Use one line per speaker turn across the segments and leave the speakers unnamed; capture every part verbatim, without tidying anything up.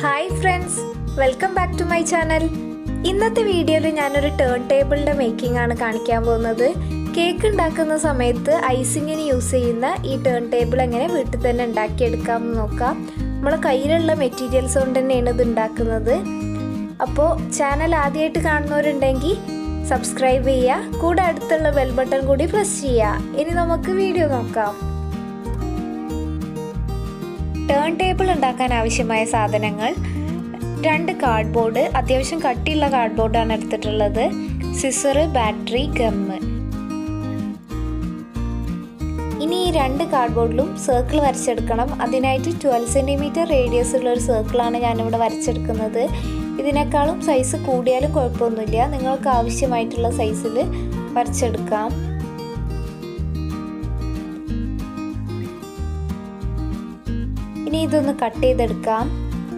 Hi friends, welcome back to my channel. ഇന്നത്തെ വീഡിയോയിൽ ഞാനൊരു ടേൺ ടേബിളിൻ്റെ മേക്കിംഗ് ആണ് കാണിക്കാൻ പോകുന്നത്. കേക്ക് ഉണ്ടാക്കുന്ന സമയത്ത് ഐസിങ്ങിന് യൂസ് ചെയ്യുന്ന ഈ ടേൺ ടേബിൾ എങ്ങനെ വീട്ടിൽ തന്നെ ഉണ്ടാക്കിയെടുക്കാമെന്ന് നോക്കാം. നമ്മളെ കയ്യിലുള്ള മെറ്റീരിയൽസ് കൊണ്ട് തന്നെയാണ് ഇത് ഉണ്ടാക്കുന്നത്. അപ്പോൾ ചാനൽ ആദ്യമായിട്ട് കാണുന്നവരുണ്ടെങ്കിൽ സബ്സ്ക്രൈബ് ചെയ്യുക, കൂടെ അടുത്തുള്ള ബെൽ ബട്ടൺ കൂടി പ്രസ് ചെയ്യുക. ഇനി നമുക്ക് വീഡിയോ നോക്കാം. ടേൺ ടേബിൾ ഉണ്ടാക്കാൻ ആവശ്യമായ സാധനങ്ങൾ: രണ്ട് കാർഡ്ബോർഡ്, അത്യാവശ്യം കട്ടിയുള്ള കാർഡ്ബോർഡാണ് എടുത്തിട്ടുള്ളത്, സിസർ, ബാറ്ററി, ഗമ്മ്. ഇനി ഈ രണ്ട് കാർഡ്ബോർഡിലും സർക്കിൾ വരച്ചെടുക്കണം. അതിനായിട്ട് ട്വൽവ് സെൻറ്റിമീറ്റർ റേഡിയസ് ഉള്ള ഒരു സർക്കിളാണ് ഞാനിവിടെ വരച്ചെടുക്കുന്നത്. ഇതിനേക്കാളും സൈസ് കൂടിയാലും കുഴപ്പമൊന്നുമില്ല, നിങ്ങൾക്ക് ആവശ്യമായിട്ടുള്ള സൈസിൽ വരച്ചെടുക്കാം. ഇനി ഇതൊന്ന് കട്ട് ചെയ്തെടുക്കാം.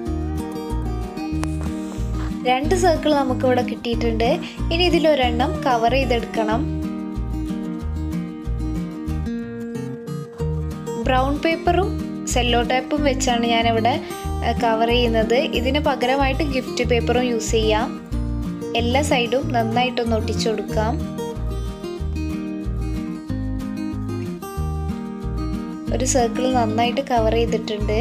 രണ്ട് സർക്കിൾ നമുക്കിവിടെ കിട്ടിയിട്ടുണ്ട്. ഇനി ഇതിലൊരെണ്ണം കവർ ചെയ്തെടുക്കണം. ബ്രൗൺ പേപ്പറും സെല്ലോ ടേപ്പും വെച്ചാണ് ഞാനിവിടെ കവർ ചെയ്യുന്നത്. ഇതിന് പകരമായിട്ട് ഗിഫ്റ്റ് പേപ്പറും യൂസ് ചെയ്യാം. എല്ലാ സൈഡും നന്നായിട്ടൊന്ന് ഒട്ടിച്ചു കൊടുക്കാം. ഒരു സർക്കിൾ നന്നായിട്ട് കവർ ചെയ്തിട്ടുണ്ട്.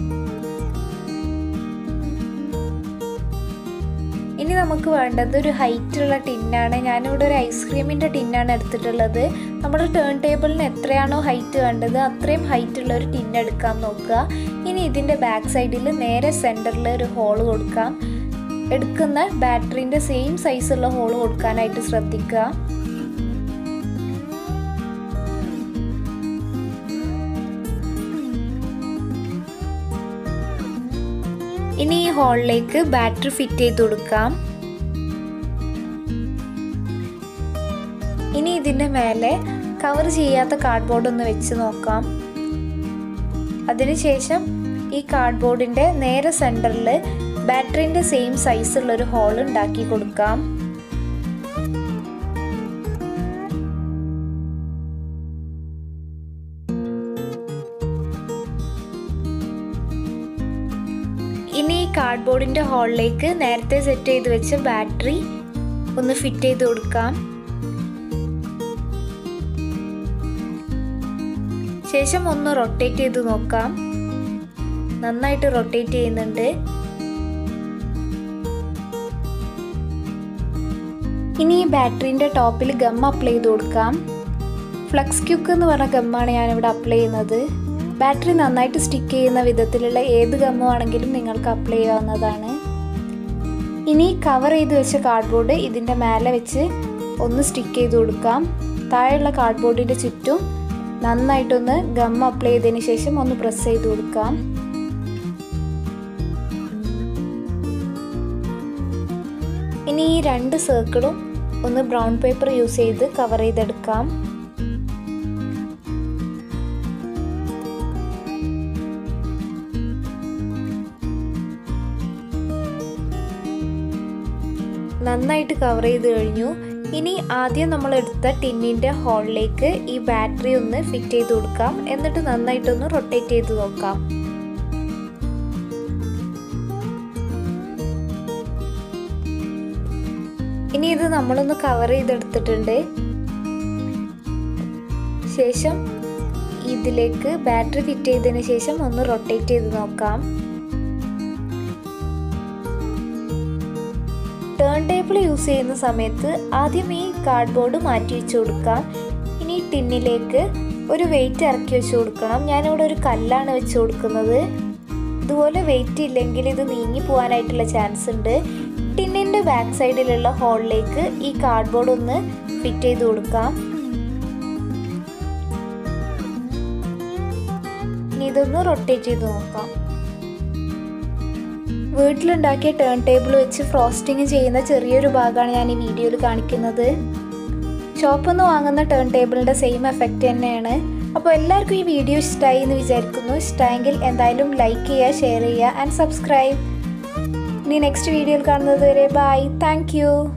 ഇനി നമുക്ക് വേണ്ടത് ഒരു ഹൈറ്റുള്ള ടിന്നാണ്. ഞാനിവിടെ ഒരു ഐസ്ക്രീമിൻ്റെ ടിന്നാണ് എടുത്തിട്ടുള്ളത്. നമ്മുടെ ടേൺ ടേബിളിന് എത്രയാണോ ഹൈറ്റ് വേണ്ടത് അത്രയും ഹൈറ്റുള്ള ഒരു ടിൻ എടുക്കാൻ നോക്കുക. ഇനി ഇതിൻ്റെ ബാക്ക് സൈഡിൽ നേരെ സെൻറ്ററിൽ ഒരു ഹോൾ കൊടുക്കാം. എടുക്കുന്ന ബാറ്ററിൻ്റെ സെയിം സൈസുള്ള ഹോൾ കൊടുക്കാനായിട്ട് ശ്രദ്ധിക്കുക. ഇനി ഈ ഹോളിലേക്ക് ബാറ്ററി ഫിറ്റ് ചെയ്ത് കൊടുക്കാം. ഇനി ഇതിൻ്റെ മേലെ കവർ ചെയ്യാത്ത കാർഡ്ബോർഡ് ഒന്ന് വെച്ച് നോക്കാം. അതിനുശേഷം ഈ കാർഡ്ബോർഡിൻ്റെ നേരെ സെൻറ്ററിൽ ബാറ്ററിൻ്റെ സെയിം സൈസുള്ളൊരു ഹോൾ ഉണ്ടാക്കി കൊടുക്കാം. ഇനി ഈ കാർഡ്ബോർഡിൻ്റെ ഹോളിലേക്ക് നേരത്തെ സെറ്റ് ചെയ്ത് വെച്ച ബാറ്ററി ഒന്ന് ഫിറ്റ് ചെയ്ത് കൊടുക്കാം. ശേഷം ഒന്ന് റൊട്ടേറ്റ് ചെയ്ത് നോക്കാം. നന്നായിട്ട് റൊട്ടേറ്റ് ചെയ്യുന്നുണ്ട്. ഇനി ഈ ബാറ്ററിൻ്റെ ടോപ്പിൽ ഗം അപ്ലൈ ചെയ്ത് കൊടുക്കാം. ഫ്ലക്സ് ക്യൂക്ക് എന്ന് പറഞ്ഞ ഗമ്മാണ് ഞാനിവിടെ അപ്ലൈ ചെയ്യുന്നത്. ബാറ്ററി നന്നായിട്ട് സ്റ്റിക്ക് ചെയ്യുന്ന വിധത്തിലുള്ള ഏത് ഗമ്മോ ആണെങ്കിലും നിങ്ങൾക്ക് അപ്ലൈ ചെയ്യാവുന്നതാണ്. ഇനി കവർ ചെയ്ത് വെച്ച കാർഡ്ബോർഡ് ഇതിൻ്റെ മേലെ വെച്ച് ഒന്ന് സ്റ്റിക്ക് ചെയ്ത് കൊടുക്കാം. താഴെയുള്ള കാർഡ്ബോർഡിൻ്റെ ചുറ്റും നന്നായിട്ടൊന്ന് ഗം അപ്ലൈ ചെയ്തതിന് ശേഷം ഒന്ന് പ്രസ് ചെയ്ത് കൊടുക്കാം. ഇനി ഈ രണ്ട് സർക്കിളും ഒന്ന് ബ്രൗൺ പേപ്പർ യൂസ് ചെയ്ത് കവർ ചെയ്തെടുക്കാം. നന്നായിട്ട് കവർ ചെയ്ത് കഴിഞ്ഞു. ഇനി ആദ്യം നമ്മൾ എടുത്ത ടിന്നിൻ്റെ ഹോളിലേക്ക് ഈ ബാറ്ററി ഒന്ന് ഫിറ്റ് ചെയ്ത് കൊടുക്കാം. എന്നിട്ട് നന്നായിട്ടൊന്ന് റൊട്ടേറ്റ് ചെയ്ത് നോക്കാം. ഇനി ഇത് നമ്മളൊന്ന് കവർ ചെയ്തെടുത്തിട്ടുണ്ട്. ശേഷം ഇതിലേക്ക് ബാറ്ററി ഫിറ്റ് ചെയ്തതിന് ശേഷം ഒന്ന് റൊട്ടേറ്റ് ചെയ്ത് നോക്കാം. ടേൺ ടേബിൾ യൂസ് ചെയ്യുന്ന സമയത്ത് ആദ്യം ഈ കാർഡ്ബോർഡ് മാറ്റി വെച്ച് കൊടുക്കാം. ഇനി ടിന്നിലേക്ക് ഒരു വെയിറ്റ് ഇറക്കി വെച്ച് കൊടുക്കണം. ഞാനിവിടെ ഒരു കല്ലാണ് വെച്ച് കൊടുക്കുന്നത്. ഇതുപോലെ വെയിറ്റ് ഇല്ലെങ്കിൽ ഇത് നീങ്ങി പോകാനായിട്ടുള്ള ചാൻസ് ഉണ്ട്. ടിന്നിൻ്റെ ബാക്ക് സൈഡിലുള്ള ഹോളിലേക്ക് ഈ കാർഡ്ബോർഡ് ഒന്ന് ഫിറ്റ് ചെയ്ത് കൊടുക്കാം. ഇനി ഇതൊന്ന് റൊട്ടേറ്റ് ചെയ്ത് നോക്കാം. വീട്ടിലുണ്ടാക്കിയ ടേൺ ടേബിൾ വെച്ച് ഫ്രോസ്റ്റിംഗ് ചെയ്യുന്ന ചെറിയൊരു ഭാഗമാണ് ഞാൻ ഈ വീഡിയോയിൽ കാണിക്കുന്നത്. ഷോപ്പിൽ നിന്ന് വാങ്ങുന്ന ടേൺ ടേബിളിൻ്റെ സെയിം എഫക്റ്റ് തന്നെയാണ്. അപ്പോൾ എല്ലാവർക്കും ഈ വീഡിയോ ഇഷ്ടമായി എന്ന് വിചാരിക്കുന്നു. ഇഷ്ടമായെങ്കിൽ എന്തായാലും ലൈക്ക് ചെയ്യുക, ഷെയർ ചെയ്യുക ആൻഡ് സബ്സ്ക്രൈബ്. ഇനി നെക്സ്റ്റ് വീഡിയോയിൽ കാണുന്നത് വരെ ബൈ. Thank you.